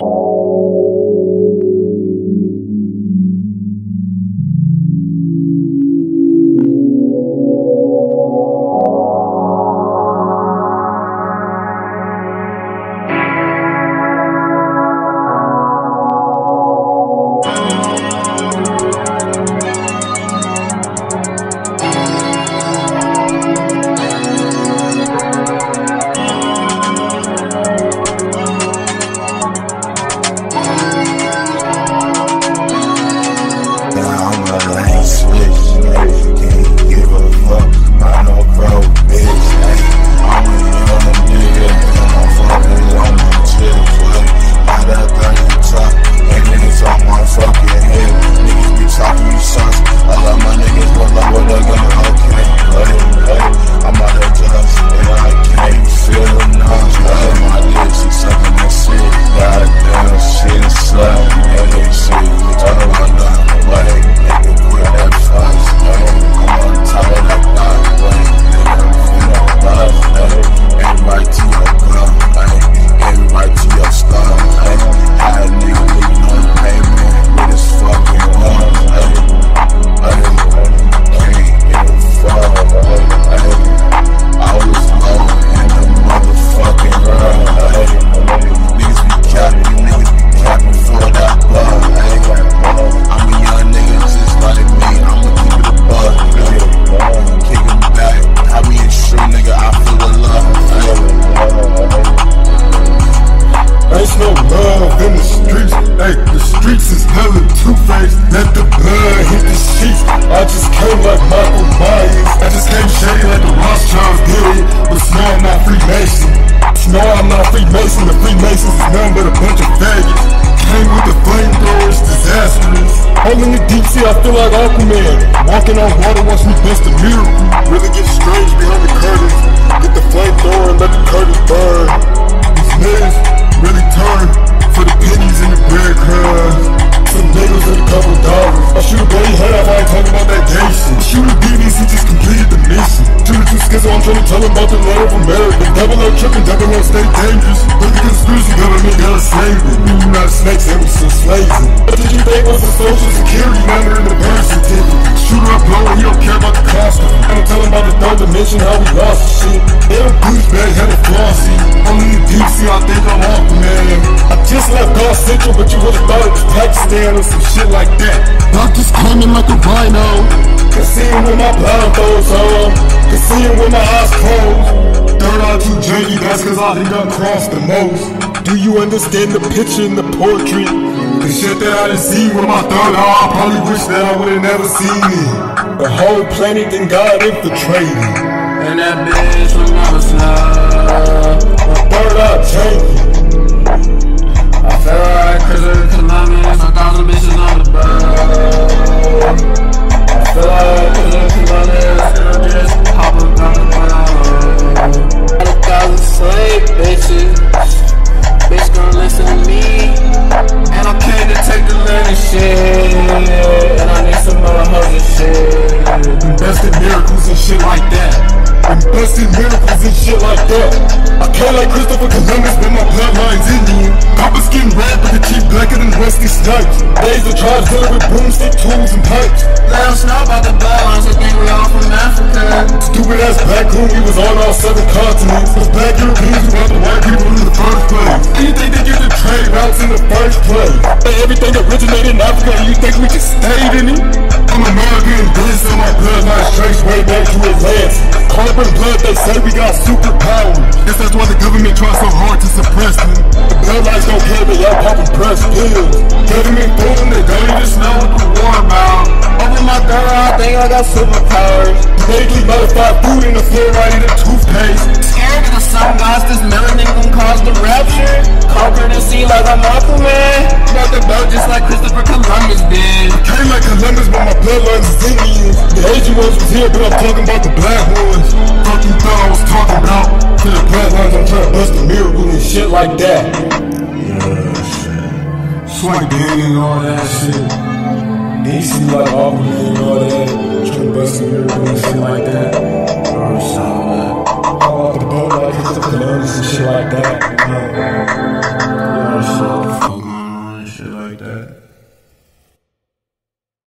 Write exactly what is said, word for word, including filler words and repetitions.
I feel like Aquaman, walking on water, watch me bust a miracle. Really get strange behind the curtains. Get the flamethrower and let the curtains burn. These niggas really turn for the pennies and the breadcrumbs. Some niggas and a couple dollars. I shoot a bloody head off, I ain't talking about that gay shit. Shoot a D V C, just completed the mission. Shoot a two skizzo, I'm trying to tell him about the letter of America. Double up tripping, double up stay dangerous. Look at the conspiracy government, gotta save it. You not snakes, they was some slaves. What did you think was a social security number in the birth certificate? Shoot up, blow, he don't care about the costume. I'm telling about the third dimension, how we lost the shit. They don't douchebag, had a flossy. I'm in the deep sea, I think I'm off, man. I just left North Central, but you would've thought it was Pakistan or some shit like that. Doctors coming like a rhino. Can see him with my blindfolds on. Can see him with my eyes closed. Third eye too janky, that's cause I think I crossed the most. Do you understand the picture and the portrait? The shit that I done see with my third eye, I probably wish that I would've never seen it. The whole planet then got infiltrated. And that bitch from never snow. My third eye janky. I feel like ChristopherColumbus, a thousand bitches on the boat. I feel like ChristopherColumbus, and I'm just hopping on the boat. A thousand slave bitches, bitch gon' listen to me. And I came to take the learning shit, and I need some more hoes and shit. Invested miracles and shit like that. Invested miracles and shit like that. I can't like Christopher Columbus, but my bloodline's Indian. Copper skin red, but the cheap blacker than Wesley Snipes. Days of tribes dealing with broomstick tools and pipes. Let us know about the bloodlines, I think we all from Africa. Stupid ass black whom we was on all seven continents. Those black Europeans who brought the white people in the first place. And you think they get the trade routes in the first place? Hey, everything originated in Africa and you think we just stayed in it? I'm American, this and my bloodline trace way back to Atlantis. Carbon blood, they say we got superpowers. Guess that's why the government tries so hard to suppress me. The bloodlines don't care, they all popping press pills. Government fooling, they don't even know what the war about. Over my girl, I think I got superpowers. Genetically modified food in the fluoride in the toothpaste. Scared of the sun gods, this melanin gon' cause the rapture. Conquer the sea like I'm Aquaman. Got the boat just like Christopher Columbus did. I came like Columbus, but my bloodlines is Indian. The Asian ones was here, but I'm talking about the black ones. Fuck you thought I was talking about? To the bloodlines, I'm trying to bust a miracle and shit like that. Yeah, shit. Swipe gang and all that shit. D C like Aquaman and all that. Trying to bust a miracle and shit like that. I saw that. I want the boat like Christopher Columbus and shit like that. Yeah.